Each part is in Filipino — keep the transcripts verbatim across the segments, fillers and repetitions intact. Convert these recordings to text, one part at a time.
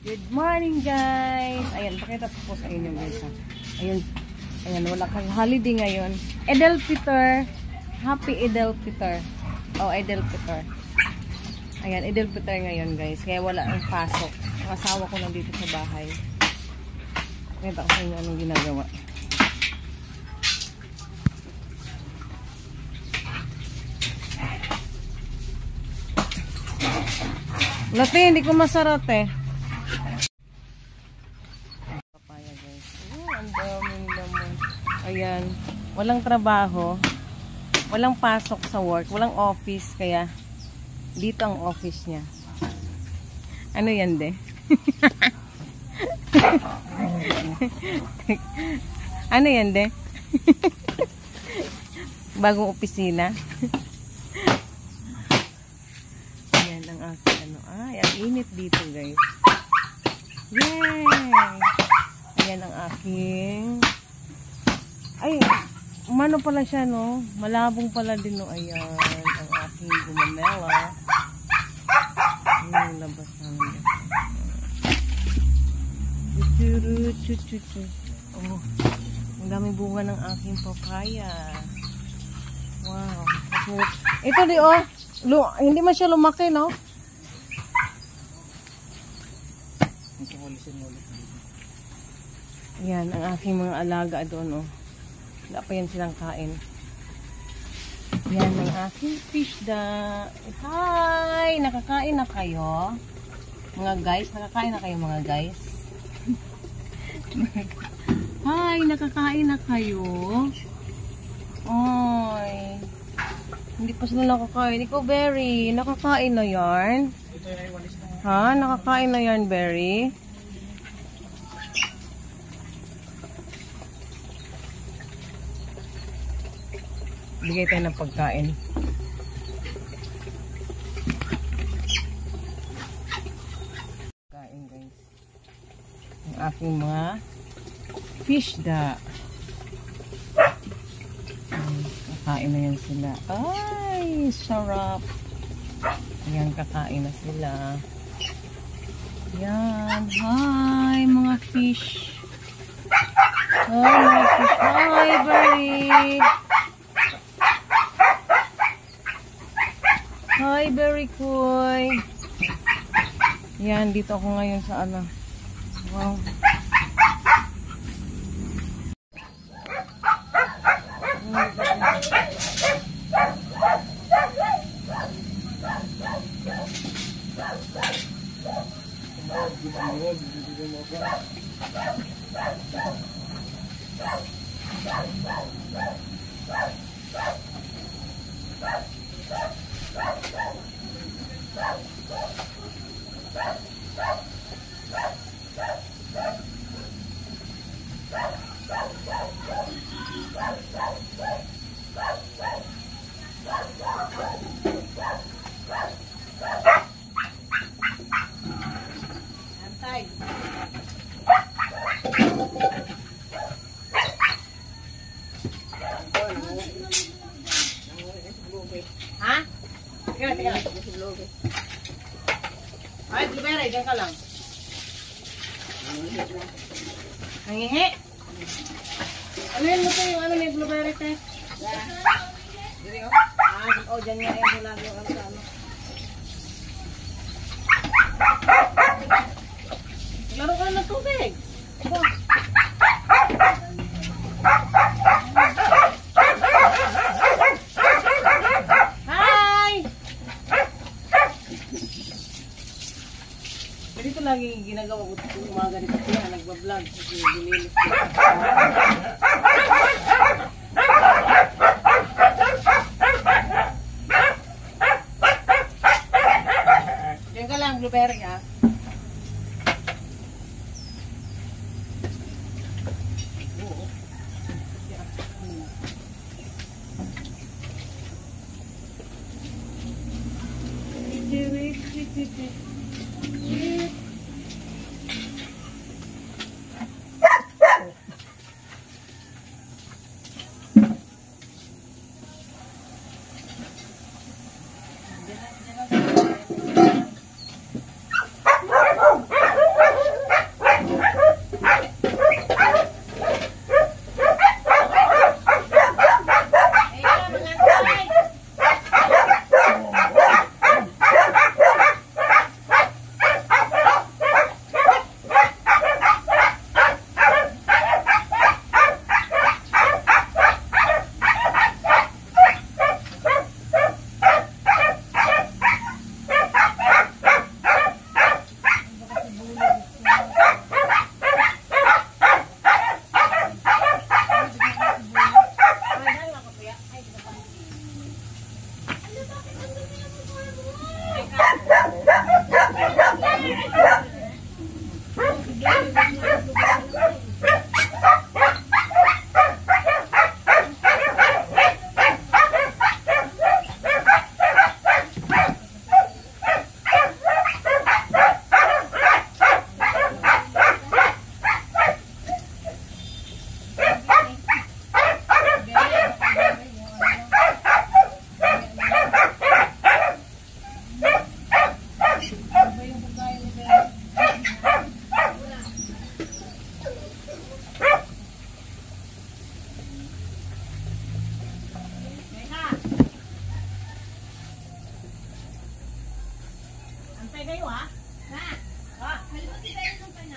Good morning guys! Ayan, pakita po sa inyo guys ha. Ayan, ayan, wala kang holiday ngayon. Edel Peter. Happy Edel Peter. Oh, Edel Peter. Ayan, Edel Peter ngayon guys. Kaya wala ang pasok. Ang asawa ko nandito sa bahay. Pakita ko sa inyo anong ginagawa. Lati, hindi ko masarap eh. Papaya guys. Oh, ang daming lamon. Ayan. Walang trabaho. Walang pasok sa work. Walang office. Kaya dito ang office niya. Ano yan de? Ano yan de? Bagong opisina. Ayan ang aking ano. Ay, ang init dito guys. Yay! Ayan ang aking ay, umano pala siya no? Malabong pala din no. Ayan, ang aking gumamela. Ayan, labas namin. Chuchuru, chuchuchu. Oh, ang daming bunga ng aking papaya. Wow. Ito di oh. Lu hindi man siya lumaki no? Yan, ang aking mga alaga doon, oh. Wala pa yan silang kain. Yan, ang aking fish da. Hi! Nakakain na kayo? Mga guys, nakakain na kayo mga guys? Hi! Nakakain na kayo? Oy! Hindi pa sila nakakain. Ikaw, Berry, nakakain na yarn? Ha? Nakakain na yarn, Berry? Bigay tayo ng pagkain. Pagkain guys. Ang aking mga fish da. Kakain na yan sila. Ay, sarap. Ayan, kakain na sila. Yan. Hi, mga fish. Hi, mga fish. Hi, Berry. Hi, Berry Koy. Yan, dito ako ngayon sa ano. Wow. Ha? Teka, teka. Ay, blueberry, dyan ka lang. Nangihi? Ano yun mo ito yung ano may blueberry te? Ah, oh, dyan nga yung lagi yung ano. Laro ka ng tubig. Ito. Dito lagi ginagawa ko kung umaga dito siya, nagbablog. Bililis ko. Diyan ka lang, blueberry ha.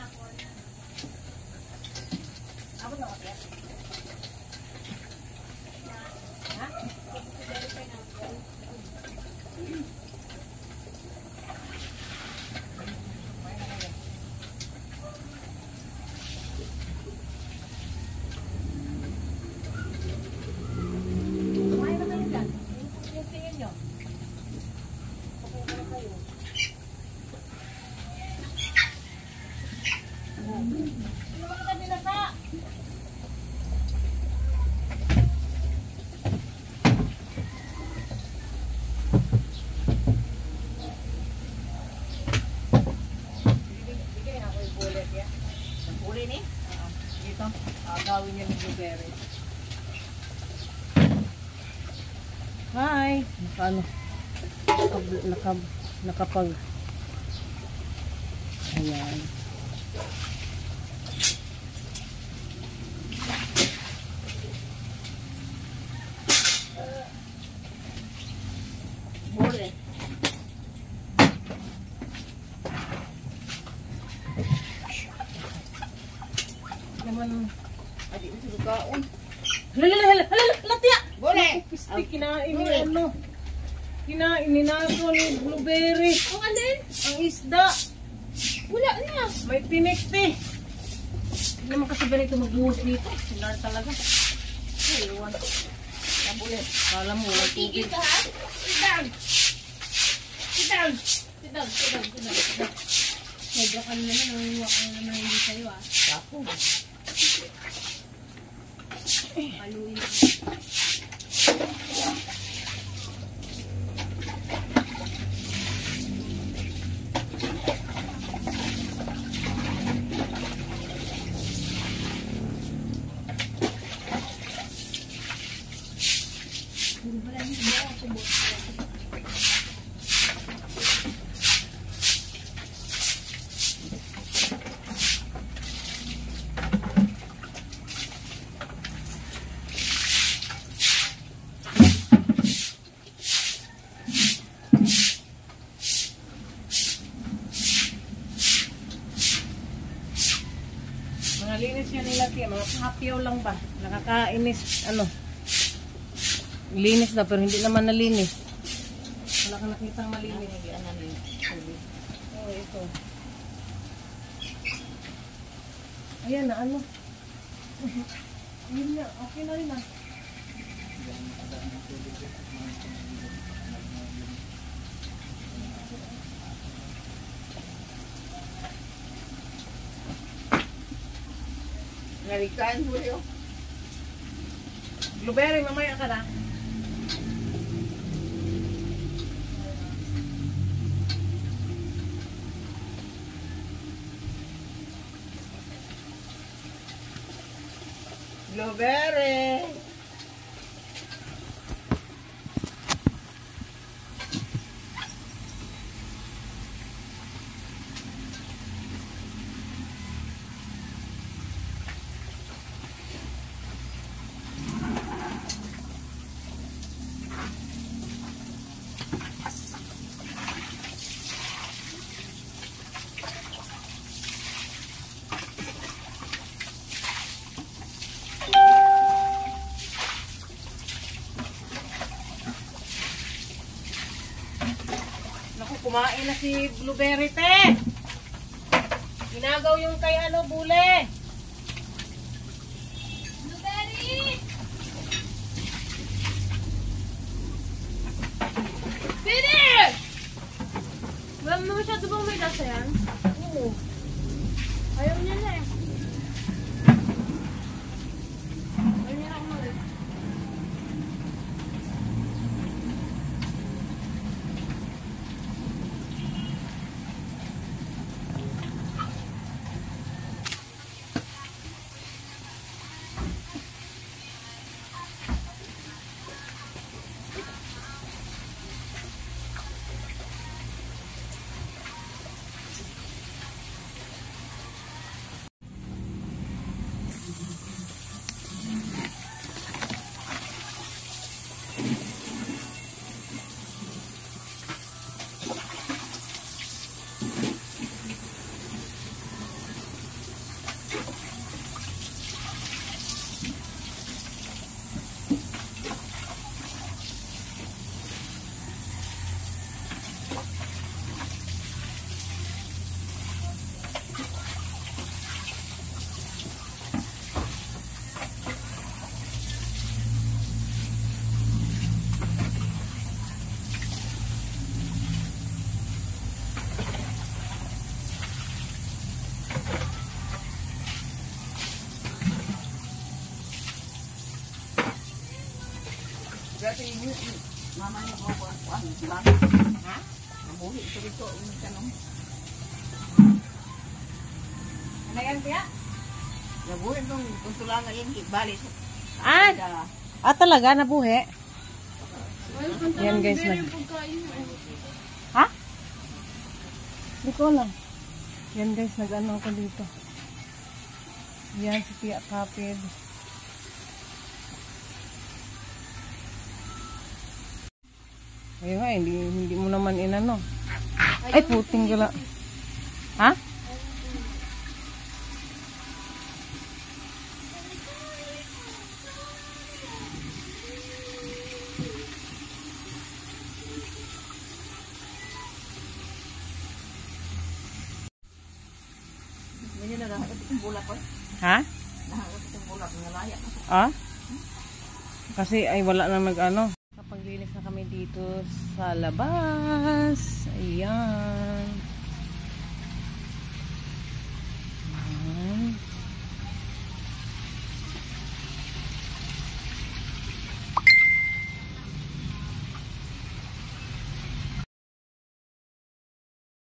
Ako na kasi. Ha? Kumain na kayo dyan. Yung tingin nyo. Kumain na kayo. Ano ba kita nilasa? Bigay na ako yung bullet ya. Ang bullet ni? Oo. Dito. Agawin niya ng blueberry. Hi! Naka ano? Nakab, nakab, nakapag. Ayan. Bullet. Naman, adi mo sa kaon. Hala, hala, hala, hala, hala, tiya! Bole! Pisti, kinain ni ano. Kinain ni naso ni blueberry. Ang alin? Ang isda. Wala na. May tinikti. Hindi naman kasi ganito magbuhos dito. Sinar talaga. Ay, iwan. Bole, kala mo, walang tubig. Ka ha? Sit down. Sit down. Sit down, sit down, sit down, sit down. Medyo ka naman, nangiwa ka naman hindi sa'yo ah. Tapo. Paluin. Mga linis yan nila kaya, mga hapyaw lang ba? Nakakainis, ano? Linis na pero hindi naman nalinis. Wala ka nakitang malinis. Oh, ito. Ayan na, ano? Ayun na, okay na rin ah. Narikaan mo yun. Blueberry, mamaya ka na. Blueberry. Naku, kumain na si Blueberry, te. Ginagaw yung kay ano, bule. Blueberry! Finish! Wala mo masyado bang may lasa yan? Oo. Ayaw niya na eh. Ayaw niya na ako mag- Mama niya ko ko ano ba? Ha? Nabuhi ito dito yung tanong. Ano yan, Pia? Nabuhi itong kuntulangan yan, bali. Ah! Ah, talaga, nabuhi? Yan, guys. Nag... Ha? Hindi ko alam. Yan, guys. Nag-ano ako dito. Yan, si Pia Kapid. Ayun nga, hindi, hindi mo naman inano. Ay, puting gala. Ha? Hindi na lahat itong bulak ko. Ha? Lahat itong bulak ng layak. Ah? Kasi ay wala nang nag-ano. Kapaglinis na kami dito sa labas. Ayan.